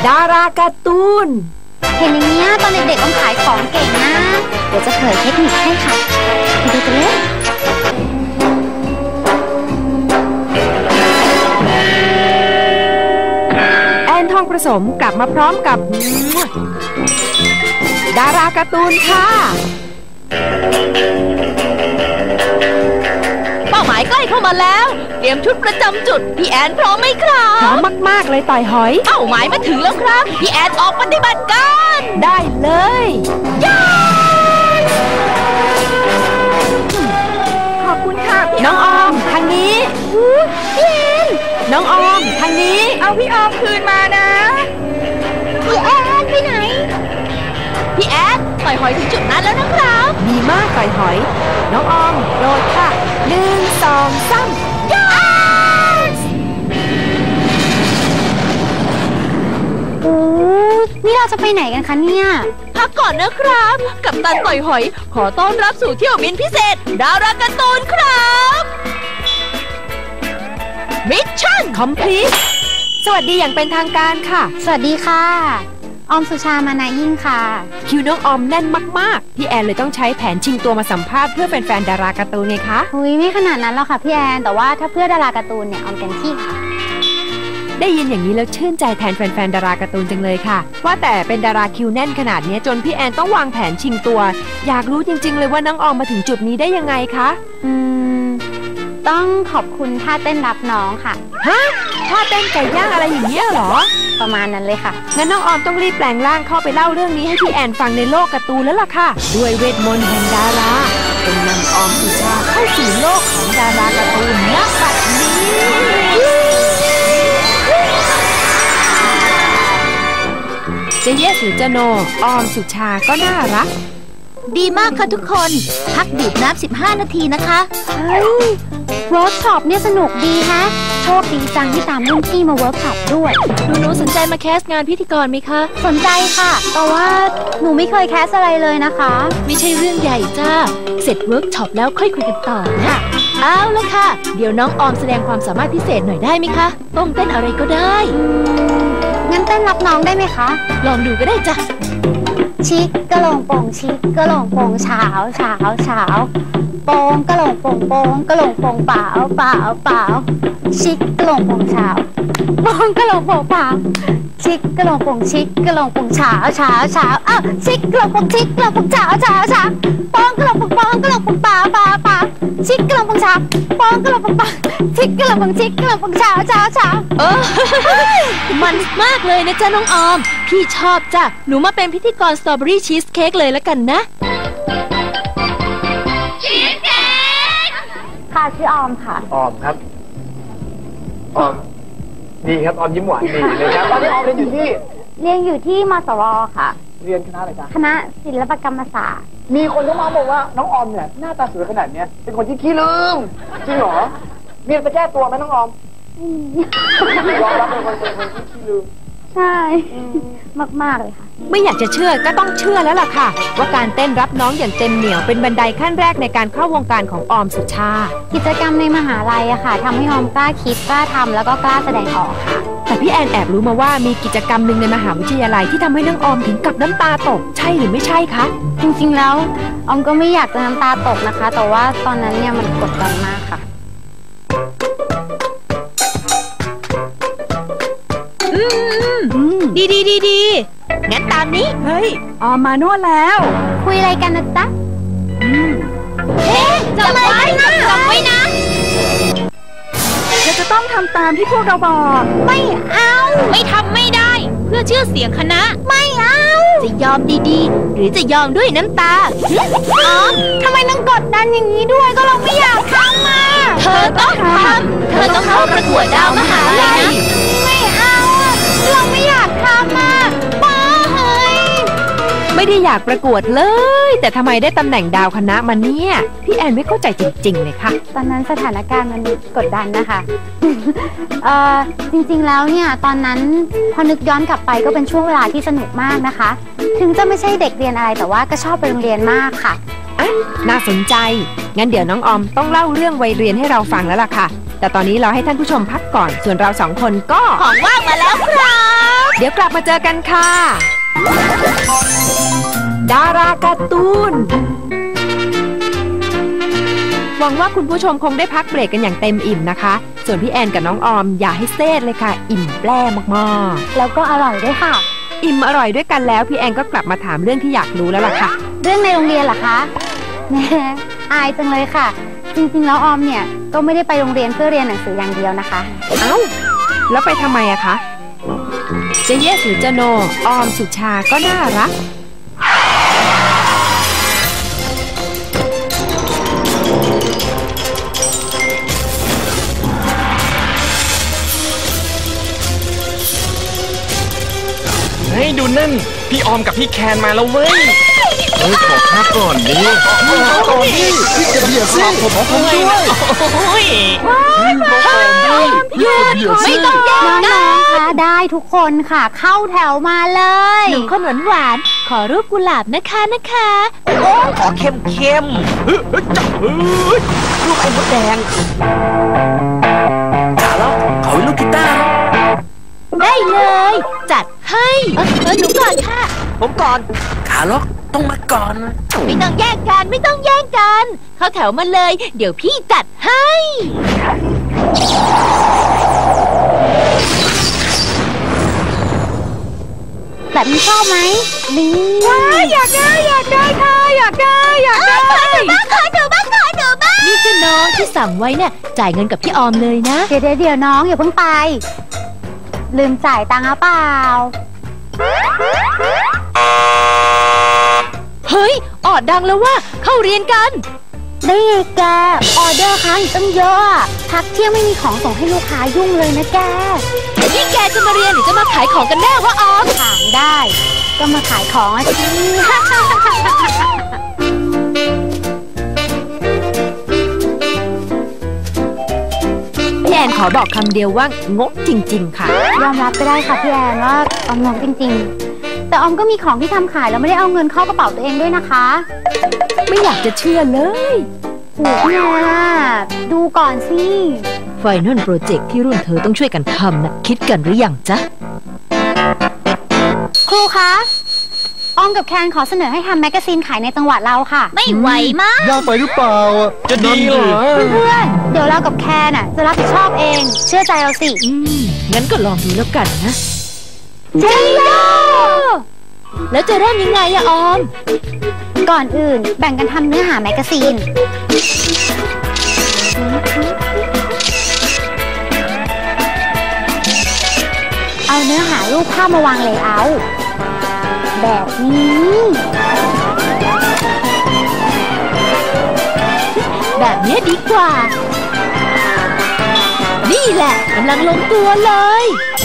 ดาราการ์ตูนเห็นอย่างนี้ตอนเด็กๆต้องขายของเก่งนะเดี๋ยวจะเผยเทคนิคให้ค่ะไปดูกันเลยแอนทองประสมกลับมาพร้อมกับดาราการ์ตูนค่ะเป้าหมายใกล้เข้ามาแล้วเตรียมชุดประจำจุดพี่แอนพร้อมไหมครับพร้อมมากๆเลยต่อยหอยเป้าหมายมาถึงแล้วครับพี่แอนออกปฏิบัติการได้เลยขอบคุณค่ะพี่น้องออมทางนี้พี่แอนน้องออมทางนี้เอาพี่ออมคืนมานะพี่แอนไปไหนพี่แอนปล่อยหอยถึงจุดนั้นแล้วนะครับดีมากต่อยหอยน้องออมโดดค่ะ1 2 3 โอ้นี่เราจะไปไหนกันคะเนี่ยพักก่อนนะครับกัปตันต่อยหอยขอต้อนรับสู่เที่ยวบินพิเศษดาราการ์ตูนครับมิชชั่นคอมพลีทสวัสดีอย่างเป็นทางการค่ะสวัสดีค่ะออมสุชามานายิ่งค่ะคิวน้องออมแน่นมากๆพี่แอนเลยต้องใช้แผนชิงตัวมาสัมภาษณ์เพื่อแฟนๆดาราการ์ตูนไงคะไม่ขนาดนั้นหรอกค่ะพี่แอนแต่ว่าถ้าเพื่อดาราการ์ตูนเนี่ยออมเต็มที่ค่ะได้ยินอย่างนี้แล้วชื่นใจแทนแฟนๆดาราการ์ตูนจังเลยค่ะว่าแต่เป็นดาราคิวแน่นขนาดนี้จนพี่แอนต้องวางแผนชิงตัวอยากรู้จริงๆเลยว่าน้องออมมาถึงจุดนี้ได้ยังไงคะต้องขอบคุณท่าเต้นรับน้องค่ะฮะท่าเต้นไก่ย่างอะไรอย่างเงี้ยเหรอประมาณนั้นเลยค่ะงั้นน้องออมต้องรีบแปลงร่างเข้าไปเล่าเรื่องนี้ให้พี่แอนฟังในโลกการ์ตูนแล้วล่ะค่ะด้วยเวทมนต์แห่งดาราเป็นนำออมสุชาเข้าสู่โลกของดาราการ์ตูนณบัดนี้จะเยสหรือจะโนออมสุชาก็น่ารักดีมากค่ะทุกคนพักดื่มน้ำ15 นาทีนะคะเวิร์กช็อปเนี่ยสนุกดีฮะโชคดีจังที่ตามรุ่นพี่มาเวิร์กช็อปด้วยหนูสนใจมาแคสงานพิธีกรไหมคะสนใจค่ะแต่ว่าหนูไม่เคยแคสอะไรเลยนะคะไม่ใช่เรื่องใหญ่จ้าเสร็จเวิร์กช็อปแล้วค่อยคุยกันต่อค่ะเอาละค่ะเดี๋ยวน้องออมแสดงความสามารถพิเศษหน่อยได้ไหมคะต้องเต้นอะไรก็ได้งั้นเต้นรับน้องได้ไหมคะลองดูก็ได้จ้ะชิกกะโหลงโป่งชิกกะโหลงโป่งเช้าเช้าเช้าโป่งกะโหลงโป่งโป่งกะโหลงโป่งเปล่าเปล่าเปล่าชิกกะโหลงโป่งเช้าโป่งกะโหลงโป่งเปล่าชิกกะโหลงโป่งชิกกะโหลงโป่งเช้าเช้าเช้าอ้าวชิกกะโหลงโป่งชิกกะโหลงโป่งเช้าเช้าเช้าโป่งกะโหลงโป่งโป่งกะโหลงโป่งเปล่าเปล่าเปล่าชิกกะโหลงโป่งเช้าโป่งกะโหลงโป่งเปล่าชิกกะโหลงโป่งชิกกะโหลงโป่งเช้าเช้าเช้ามันมากเลยนะจ๊ะน้องออมพี่ชอบจ้ะหนูมาเป็นพิธีกรสตรอเบอรี่ชีสเค้กเลยแล้วกันนะชีสเค้กค่ะชื่อออมค่ะออมครับออมดีครับออมยิ้มหวานดีเลยครับตอนนี้ออมเรียนอยู่ที่มสวค่ะเรียนคณะอะไรจ๊ะคณะศิลปกรรมศาสตร์มีคนเข้ามาบอกว่าน้องออมเนี่ยหน้าตาสวยขนาดเนี้ยเป็นคนที่ขี้ลืมจริงเหรอมีจะแก้ตัวไหมน้องออมยอมรับเป็นคนที่ขี้ลืมใช่มากๆเลยค่ะไม่อยากจะเชื่อก็ต้องเชื่อแล้วล่ะค่ะว่าการเต้นรับน้องอย่างเต็มเหนี่ยวเป็นบันไดขั้นแรกในการเข้าวงการของออมสุชากิจกรรมในมหาลัยอะค่ะทำให้ออมกล้าคิดกล้าทำแล้วก็กล้าแสดงออกค่ะแต่พี่แอนแอบรู้มาว่ามีกิจกรรมหนึ่งในมหาวิทยาลัยที่ทำให้น้องออมถึงกับน้ำตาตกใช่หรือไม่ใช่คะจริงๆแล้วออมก็ไม่อยากจะน้ำตาตกนะคะแต่ว่าตอนนั้นเนี่ยมันกดดันมากค่ะดีงั้นตามนี้เฮ้ยออมมาโน่นแล้วคุยอะไรกันนะจ๊ะจับไว้นะเธอจะต้องทำตามที่พวกเราบอกไม่เอาไม่ทำไม่ได้เพื่อชื่อเสียงคณะไม่เอาจะยอมดีๆหรือจะยอมด้วยน้ำตาออมทำไมต้องกดดันอย่างนี้ด้วยก็เราไม่อยากทำมาเธอต้องทำเธอต้องเข้าประกวดดาวมหาลัยนะไม่เอาเราไม่อยากทำมาป้าเฮ้ยไม่ได้อยากประกวดเลยแต่ทำไมได้ตำแหน่งดาวคณะมาเนี่ยพี่แอนไม่เข้าใจจริงๆเลยค่ะตอนนั้นสถานการณ์มันกดดันนะคะจริงๆแล้วเนี่ยตอนนั้นพอนึกย้อนกลับไปก็เป็นช่วงเวลาที่สนุกมากนะคะถึงจะไม่ใช่เด็กเรียนอะไรแต่ว่าก็ชอบไปโรงเรียนมากค่ะน่าสนใจงั้นเดี๋ยวน้องออมต้องเล่าเรื่องวัยเรียนให้เราฟังแล้วล่ะค่ะแต่ตอนนี้เราให้ท่านผู้ชมพักก่อนส่วนเรา2 คนก็ของว่างมาแล้วครับเดี๋ยวกลับมาเจอกันค่ะ ดาราการ์ตูนหวังว่าคุณผู้ชมคงได้พักเบรกกันอย่างเต็มอิ่มนะคะ ส่วนพี่แอนกับน้องออมอย่าให้เซดเลยค่ะ อิ่มแปร่มากๆแล้วก็อร่อยด้วยค่ะอิ่มอร่อยด้วยกันแล้วพี่แอนก็กลับมาถามเรื่องที่อยากรู้แล้วล่ะค่ะเรื่องในโรงเรียนเหรอคะแหมอายจังเลยค่ะจริงๆแล้วออมเนี่ยก็ไม่ได้ไปโรงเรียนเพื่อเรียนหนังสืออย่างเดียวนะคะเอ้าแล้วไปทำไมอะคะจะเยสหรือจะโนออมสุชาก็น่ารักเฮ้ยดูนั่นพี่ออมกับพี่แคนมาแล้วเว้ยขอพักก่อนดิก่อนดิพี่จะเบียดสิผมขอผมด้วยหยุดไม่ต้องแย่งน้องๆค่ะได้ทุกคนค่ะเข้าแถวมาเลยหนูขนมหวานขอรูปกุหลาบนะคะขอเข้มจับลูกไอ้มดแดงจ๋าแล้วขอลูกกีตาร์ได้เลยจัดให้หนูก่อนค่ะผมก่อนขาล็อกต้องมาก่อนไม่ต้องแย่งกันเข้าแถวมาเลยเดี๋ยวพี่จัดให้แบบนี้ชอบไหมนี่อยากได้ค่ะอยากได้ขอหนูบ้างนี่คือน้องที่สั่งไว้เนี่ยจ่ายเงินกับพี่ออมเลยนะเดี๋ยวน้องอย่าเพิ่งไปลืมจ่ายตังค์หรือเปล่าเฮ้ยออดดังแล้วว่าเข้าเรียนกันได้ไงแกออเดอร์ค้างอีกตั้งเยอะพักเที่ยงไม่มีของส่งให้ลูกค้ายุ่งเลยนะแกนี่แกจะมาเรียนหรือจะมาขายของกันแน่วะออมถามได้ก็มาขายของสิพี่แอนขอบอกคำเดียวว่างกจริงๆค่ะยอมรับไปได้ค่ะพี่แอนว่าออมงกจริงๆแต่ออมก็มีของที่ทำขายแล้วไม่ได้เอาเงินเข้ากระเป๋าตัวเองด้วยนะคะไม่อยากจะเชื่อเลยโอ้ยดูก่อนสิไฟนอลโปรเจกต์ที่รุ่นเธอต้องช่วยกันทำนะคิดกันหรือยังจ๊ะครูคะออมกับแคนขอเสนอให้ทำแมกกาซีนขายในจังหวัดเราค่ะไม่ไหวมากยากไปหรือเปล่าจะดีเหรอเพื่อนเดี๋ยวเรากับแคนจะรับผิดชอบเองเชื่อใจเราสิงั้นก็ลองดูแล้วกันนะเจ๊โยแล้วจะเริ่มยังไงอะออมก่อนอื่นแบ่งกันทำเนื้อหาแมกกาซีนเอาเนื้อหารูปภาพมาวางเลเยอร์แบบนี้แบบนี้ดีกว่านี่แหละกำลังลงตัวเลย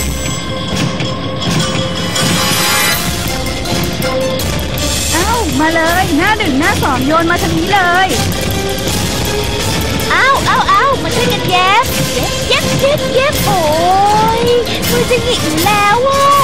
มาเลยหน้า1หน้า2โยนมาทางนี้เลยเอามาช่วยกันเย็บโอ้ยมือจะหงิกแล้วว่ะ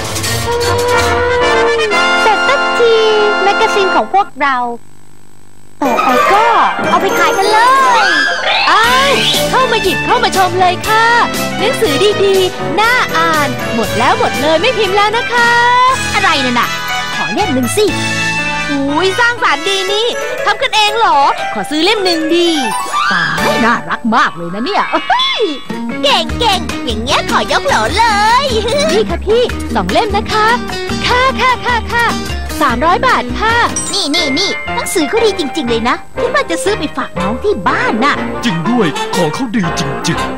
เสร็จสักทีแมกกาซีนของพวกเราต่อไปก็เอาไปขายกันเลยเข้ามาหยิบเข้ามาชมเลยค่ะหนังสือดีๆน่าอ่านหมดแล้วหมดเลยไม่พิมพ์แล้วนะคะอะไรน่ะขอเล่มหนึ่งสิอุ้ยสร้างสรรค์ดีนี่ทำกันเองเหรอขอซื้อเล่มหนึ่งดีตายน่ารักมากเลยนะเนี่ยเก่งอย่างเงี้ยขอยกโหลเลยนี่ค่ะพี่2 เล่มนะคะค่ะ300 บาทค่ะนี่หนังสือเขาดีจริงๆเลยนะที่ว่าจะซื้อไปฝากน้องที่บ้านน่ะจริงด้วยของเขาดีจริงๆ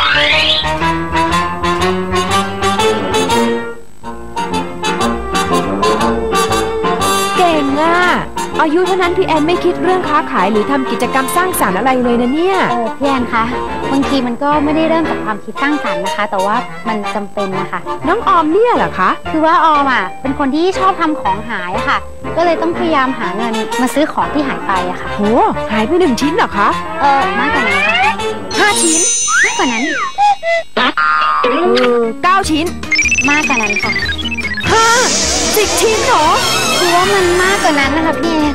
อายุเท่านั้นพี่แอนไม่คิดเรื่องค้าขายหรือทำกิจกรรมสร้างสรรค์อะไรเลยนะเนี่ยพี่แอนคะบางทีมันก็ไม่ได้เริ่มจากความคิดสร้างสรรค์นะคะแต่ว่ามันจำเป็นนะคะน้องออมเนี่ยเหรอคะคือว่าออมเป็นคนที่ชอบทำของหายค่ะก็เลยต้องพยายามหาเงินมาซื้อของที่หายไปอะค่ะโหหายไป1 ชิ้นเหรอคะมากกว่านั้นค่ะ 5 ชิ้นมากกว่านั้น 9 ชิ้นมากกว่านั้นค่ะ 10 ชิ้นเหรอคือว่ามันมากกว่านั้นนะคะพี่แอน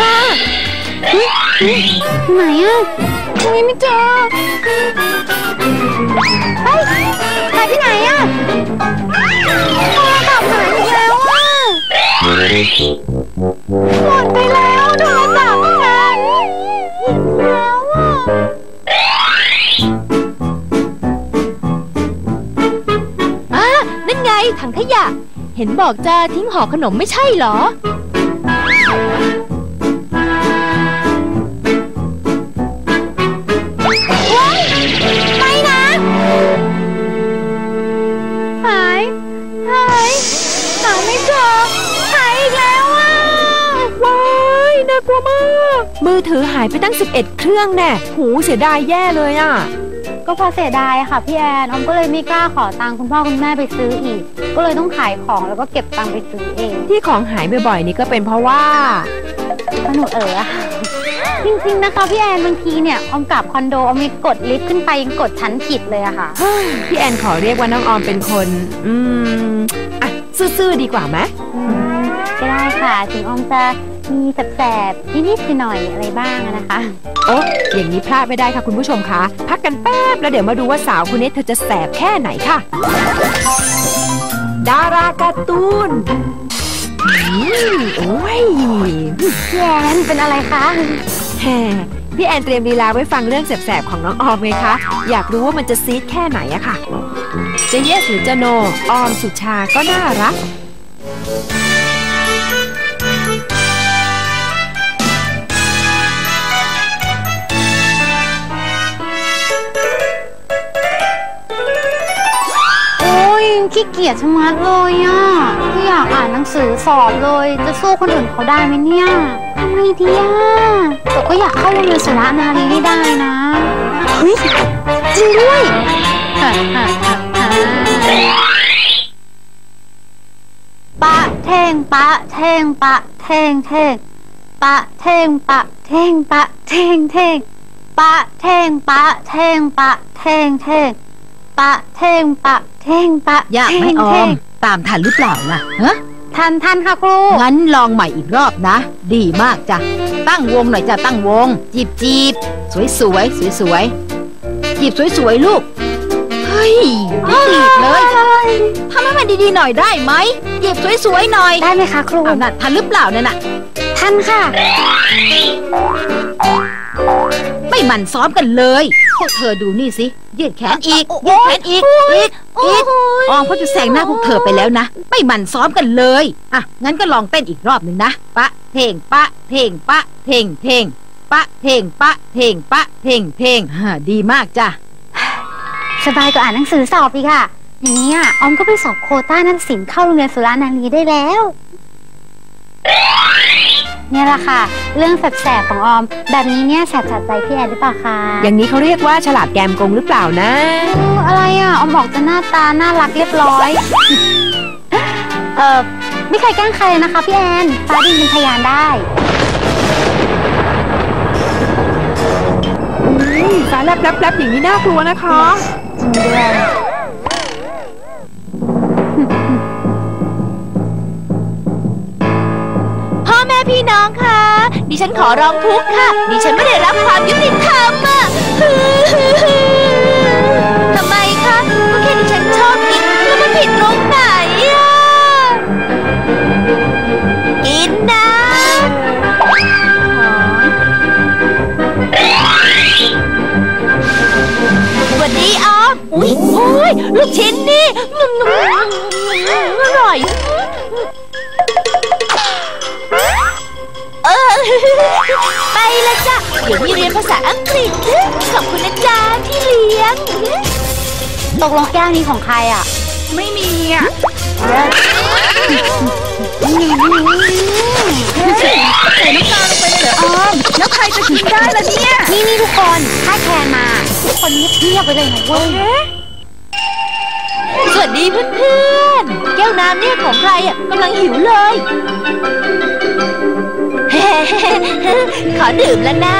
ไหนไม่เจอหายไปไหนหมดไปแล้วโทรศัพท์ฉันแล้วอ่ะนั่นไงถังขยะ เห็นบอกจะทิ้งห่อขนมไม่ใช่เหรอไม่นะหายไม่เจอหายอีกแล้วอ่ะว้ายน่ากลัวมากมือถือหายไปตั้ง11เครื่องแน่หูเสียดายแย่เลยอ่ะก็เพราะเสียดายค่ะพี่แอนออมก็เลยไม่กล้าขอตังค์คุณพ่อคุณแม่ไปซื้ออีก ก็เลยต้องขายของแล้วก็เก็บตังค์ไปซื้อเองที่ของหายบ่อยๆนี่ก็เป็นเพราะว่าก็หนูอะจริงๆนะคะพี่แอนบางทีเนี่ยออมกลับคอนโดออมมีกดลิฟต์ขึ้นไปยังกดชั้นผิดเลยอะค่ะพี่แอนขอเรียกว่าน้องออมเป็นคนอ่ะซื่อๆดีกว่าไหมก็ได้ค่ะถึงออมจะมีแสบๆนิดๆหน่อยๆอะไรบ้างนะคะโอ๊ะอย่างนี้พลาดไม่ได้ค่ะคุณผู้ชมคะพักกันแป๊บแล้วเดี๋ยวมาดูว่าสาวคนนี้เธอจะแสบแค่ไหนค่ะดาราการ์ตูนโอ้ยพี่แอนเป็นอะไรคะแฮพี่แอนเตรียมลีลาไว้ฟังเรื่องแสบๆของน้องออมไงคะอยากรู้ว่ามันจะซีดแค่ไหนอะค่ะจะเยสหรือจะโนออมสุชาก็น่ารักขี้เกียจชะมัดเลยอ่ะไม่อยากอ่านหนังสือสอบเลยจะสู้คนอื่นเขาได้ไหมเนี่ยทำไงดีอ่ะแต่ก็อยากเข้าโรงเรียนสุรนารีให้ได้นะเฮ้ยจริงด้วยปะเท่งปะเท่งปะเท่งเท่งปะเท่งปะเท่งปะเท่งเท่งปะเท่งปะเท่งปะเท่งเท่งปะเท่งปะเท่งปะยากไหมออมตามทันหรือเปล่าล่ะฮะทันค่ะครูงั้นลองใหม่อีกรอบนะดีมากจ้ะตั้งวงหน่อยจ้ะตั้งวงจีบสวยจีบสวยลูกเฮ้ยไม่จีบเลยทำให้มันดีๆหน่อยได้ไหมจีบสวยๆหน่อยได้ไหมคะครูเอาน่ะทันหรือเปล่านั่นน่ะทันค่ะไม่หมั่นซ้อมกันเลยพวกเธอดูนี่สิยืดแขนอีกยืดแขนอีกออมเขาจะแซงหน้าพวกเธอไปแล้วนะไม่หมั่นซ้อมกันเลยอ่ะงั้นก็ลองเต้นอีกรอบหนึ่งนะปะเท่งปะเท่งปะเท่งเท่งปะเท่งปะเท่งปะเท่งเท่งดีมากจ้ะสบายกว่าอ่านหนังสือสอบอีกค่ะอย่างนี้ออมก็ไปสอบโควต้านักศิลป์เข้าโรงเรียนสุรานารีได้แล้วเนี่ยแหละค่ะเรื่องแสบๆของออมแบบนี้เนี่ยแสบจัดใจพี่แอนหรือเปล่าคะอย่างนี้เขาเรียกว่าฉลาดแกมกงหรือเปล่านะอะไรออมบอกจะหน้าตาน่ารักเรียบร้อยไม่เคยแกล้งใครเลยนะคะพี่แอนฟ้าดินเป็นพยานได้ฟ้าแลบๆอย่างนี้น่ากลัวนะคะจริงด้วยพ่อแม่พี่น้องคะดิฉันขอร้องทุกข์ค่ะดิฉันไม่ได้รับความยุติธรรมอ่ะทำไมคะก็แค่ดิฉันชอบกินแล้วมันผิดตรงไหนอ่ะกินนะสวัสดีออมอุ้ยโอ้ยลูกชิ้นนี่อร่อยไปละจ้ะเดี๋ยวมีเรียนภาษาอังกฤษขอบคุณนะจ๊ะที่เลี้ยงตกลงแก้วนี้ของใครอ่ะไม่มีอ่ะใส่น้ำตาลลงไปเลยเหรอออมแล้วใครจะกินได้ล่ะเนี่ยนี่ทุกคนถ้าแคนมาทุกคนเงียบไปเลยนะเว้ยสวัสดีเพื่อนๆแก้วน้ำเนี่ยของใครอ่ะกำลังหิวเลยขอดื่มแล้วนะ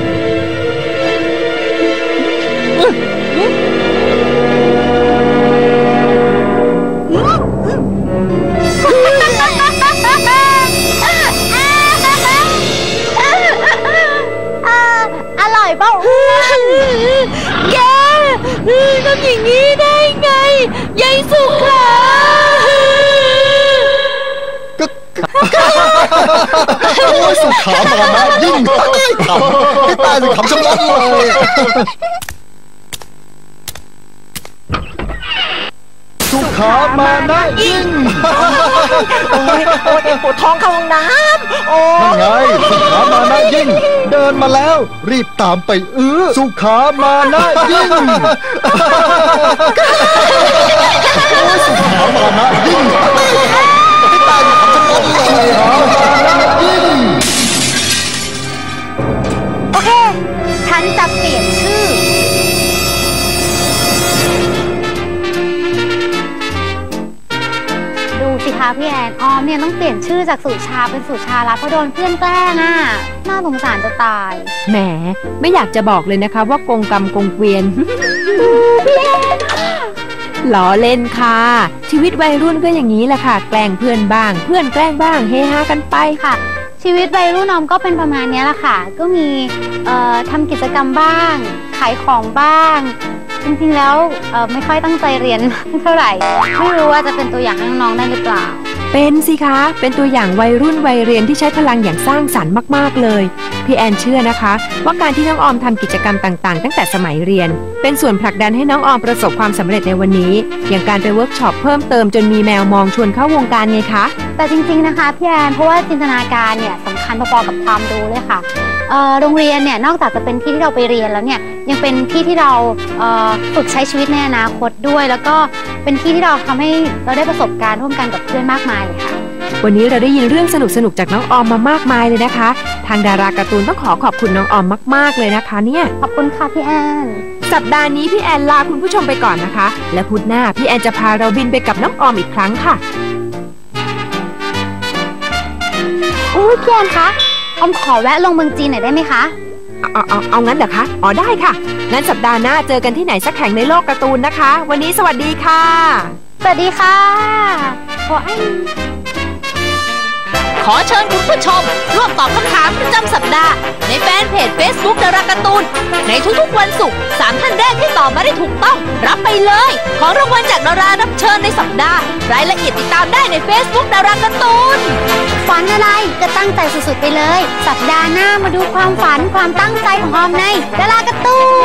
อร่อยเปล่าแกทำอย่างนี้ได้ไงยายสุขาโอ้ยสุขามานะยิ่งขำพี่ตายสิขำชะมัดเลยสุขามานะยิ่งโอ้ยปวดท้องเข้าห้องน้ำโอ้นั่นไงสุขามานะยิ่งเดินมาแล้วรีบตามไปสุขามานะยิ่งโอ้ยสุขามานะยิ่งพี่ตายสิขำชะมัดเลยโอเค ฉันจะเปลี่ยนชื่อดูสิคะพี่แอนออมเนี่ยต้องเปลี่ยนชื่อจากสุชาเป็นสุชาลัตน์เพราะโดนเพื่อนแกล้งอ่ะน่าสงสารจะตายแหมไม่อยากจะบอกเลยนะคะว่ากงกรรมกงเกวียน ล้อเล่นค่ะชีวิตวัยรุ่นก็อย่างนี้แหละค่ะแกล้งเพื่อนบ้างเพื่อนแกล้งบ้างเฮฮากันไปค่ะชีวิตวัยรุ่นออมก็เป็นประมาณนี้แหละค่ะก็มีทำกิจกรรมบ้างขายของบ้างจริงๆแล้วไม่ค่อยตั้งใจเรียนเท่าไหร่ไม่รู้ว่าจะเป็นตัวอย่างให้น้องๆได้หรือเปล่าเป็นสิคะเป็นตัวอย่างวัยรุ่นวัยเรียนที่ใช้พลังอย่างสร้างสรรค์มากๆเลยพี่แอนเชื่อนะคะว่าการที่น้องออมทำกิจกรรมต่างๆตั้งแต่สมัยเรียนเป็นส่วนผลักดันให้น้องออมประสบความสำเร็จในวันนี้อย่างการไปเวิร์กช็อปเพิ่มเติมจนมีแมวมองชวนเข้าวงการไงคะแต่จริงๆนะคะพี่แอนเพราะว่าจินตนาการเนี่ยสำคัญพอๆกับความรู้เลยค่ะโรงเรียนเนี่ยนอกจากจะเป็นที่ที่เราไปเรียนแล้วเนี่ยยังเป็นที่ที่เราฝึกใช้ชีวิตในอนาคตด้วยแล้วก็เป็นที่ที่เราทำให้เราได้ประสบการณ์ร่วมกันกับเพื่อนมากมายเลยค่ะวันนี้เราได้ยินเรื่องสนุกๆจากน้องออมมามากมายเลยนะคะทางดาราการ์ตูนต้องขอบคุณน้องออมมากๆเลยนะคะเนี่ยขอบคุณค่ะพี่แอนสัปดาห์นี้พี่แอนลาคุณผู้ชมไปก่อนนะคะและพุธหน้าพี่แอนจะพาเราบินไปกับน้องออมอีกครั้งค่ะพี่แอนคะออมขอแวะลงเมืองจีนหน่อยได้ไหมคะเอางั้นเหรอคะอ๋อได้ค่ะงั้นสัปดาห์หน้าเจอกันที่ไหนสักแห่งในโลกการ์ตูนนะคะวันนี้สวัสดีค่ะสวัสดีค่ะขอเชิญคุณผู้ชมร่วมตอบคำถามประจำสัปดาห์ในแฟนเพจ Facebook ดาราการ์ตูนในทุกๆวันศุกร์3ท่านแรกที่ตอบมาได้ถูกต้องรับไปเลยของรางวัลจากดารารับเชิญในสัปดาห์รายละเอียดติดตามได้ใน Facebook ดาราการ์ตูนฝันอะไรก็ตั้งใจสุดๆไปเลยสัปดาห์หน้ามาดูความฝันความตั้งใจของออมในดาราการ์ตูน